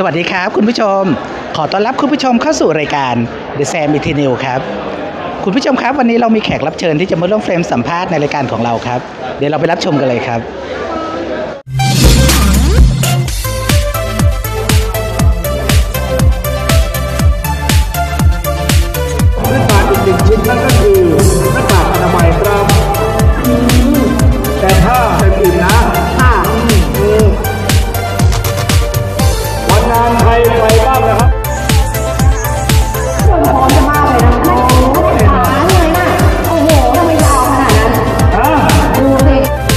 สวัสดีครับคุณผู้ชมขอต้อนรับคุณผู้ชมเข้าสู่รายการ The Sam Eternal ครับคุณผู้ชมครับวันนี้เรามีแขกรับเชิญที่จะมาร่วมเฟรมสัมภาษณ์ในรายการของเราครับเดี๋ยวเราไปรับชมกันเลยครับหน้ากากอีกหนึ่งชิ้นนั่นก็คือหน้ากากอนามัยครับแต่ถ้าเป็นอื่นนะวันงานใครไปบ้างนะครับพร้อมจะมากเลยนะขาเลยนะโอ้โหทำไมยาวขนาดนั้นดูสิ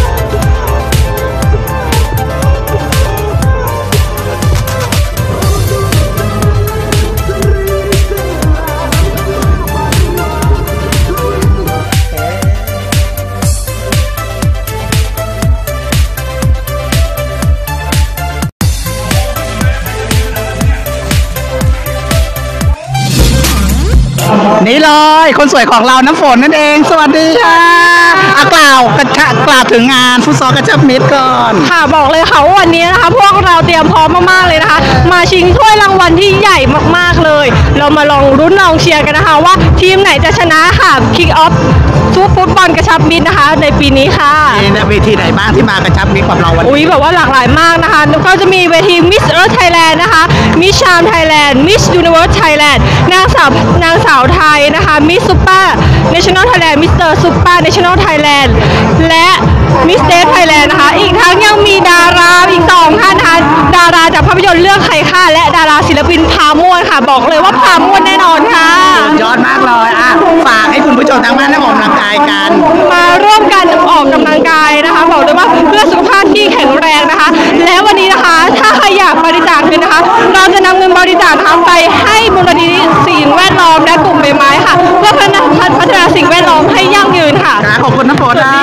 นี่เลยคนสวยของเราน้ำฝนนั่นเองสวัสดีค่ะกล่าวถึงงานฟุตซอลกระชับมิตรก่อนค่ะบอกเลยค่ะว่าวันนี้นะคะพวกเราเตรียมพร้อมมากๆเลยนะคะมาชิงถ้วยรางวัลที่ใหญ่มากๆเลยเรามาลองรุ้นลองเชียร์กันนะคะว่าทีมไหนจะชนะค่ะคิกออฟฟุตบอลกระชับมิตรนะคะในปีนี้ค่ะในเวทีไหนบ้างที่มากระชับมิตรกับเราวันนี้แบบว่าหลากหลายมากนะคะก็จะมีเวทีมิสเอิร์ธไทยแลนด์นะคะมิสชามไทยแลนด์มิสยูนิเวิร์สไทยแลนด์นางสาวไทยนะคะมิสซูเปอร์เนชั่นแนลไทยแลนด์มิสเตอร์ซูเปอร์เนชั่นแนลไทยแลนด์และมิสเดฟไทยแลนด์นะคะอีกทั้งยังมีดาราอีก2 ท่านนะคะดาราจากภาพยนตร์เรื่องไข่ข้าและดาราศิลปินพาม่วนค่ะบอกเลยว่าพาม่วนแน่นอนค่ะยอดมากเลยฝากให้คุณผู้ชมทางบ้านได้ออกกำลังกายกันมาร่วมกันออกกำลังกายนะคะบอกเลยว่าเพื่อสุขภาพที่แข็งแรงนะคะและวันนี้นะคะถ้าใครอยากบริจาคเงินนะคะเราจะนำเงินบริจาคไปให้มูลนิธิสิ่งแวดล้อมและกลุ่มใบไม้ค่ะเพื่อพัฒนาสิ่งแวดล้อมให้ยั่งยืนค่ะขอบคุณน้ำฝน